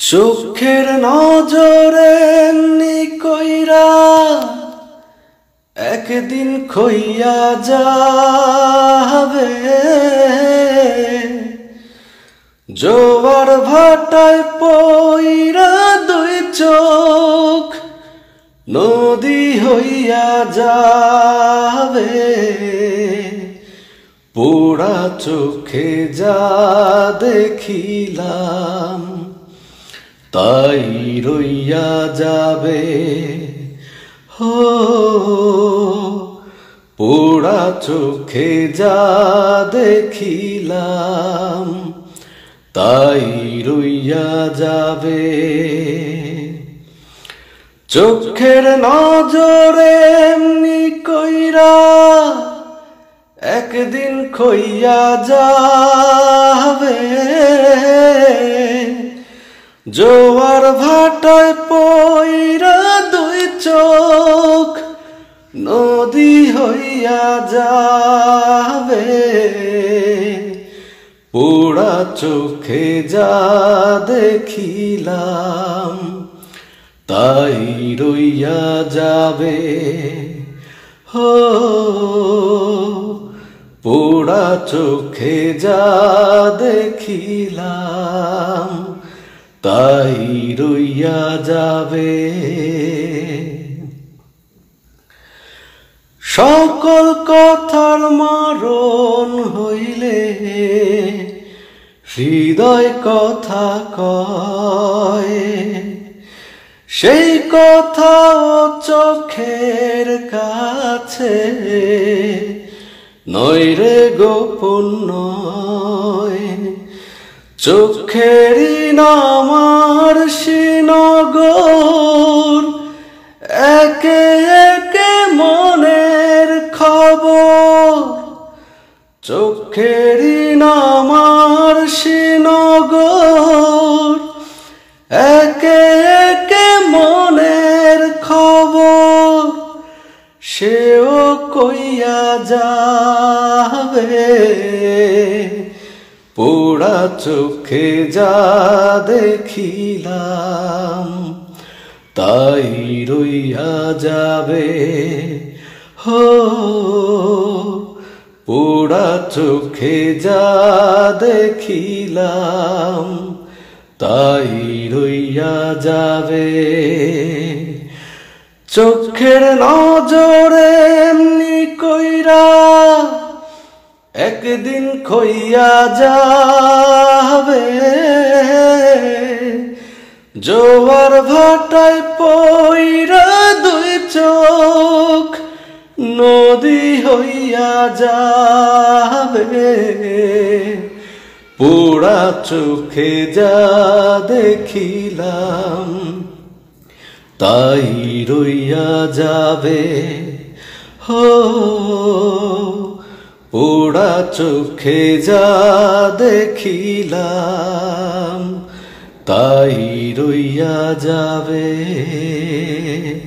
চোখের নজরে এমনি কইরা একদিন খইয়া যাবে। জোয়ার ভাটায় পইরা দুই চোখ নদী হইয়া যাবে। পোড়া চোখে যা দেখিলাম তাই রইয়া যাবে। হো পোড়া চোখে যা দেখিলাম তাই রইয়া যাবে। চোখের নজরে এমনি কইরা একদিন খইয়া যাবে। জোয়ার ভাটায় পইরা দুই চোখ নদী হইয়া যাবে। পোড়া চোখে যা দেখিলাম তাই রইয়া যাবে। হো পোড়া চোখে যা দেখিলাম তাই রইয়া যাবে। সকল কথার মরণ হইলে হৃদয় কথা কয়। সেই কথা চোখের কাছে নইরে গোপন নয়। চোখেরই নামার শ্রীনগর একে একে মনের খবর। চোখেরই নামার শ্রীনগর একে একে মনের খবর। সেও কইয়া যাবে। পোড়া চোখে যা দেখিলাম তাই রইয়া যাবে। হো পোড়া চোখে যা দেখিলাম তাই রইয়া যাবে। চোখের নজরে এমনি কইরা একদিন খইয়া যাবে। জোয়ার ভাটায় পইরা দুই চোখ নদী হইয়া যাবে। পোড়া চোখে যা দেখিলাম তাই রইয়া যাবে। হো পোড়া চোখে যা দেখিলাম তাই রইয়া যাবে।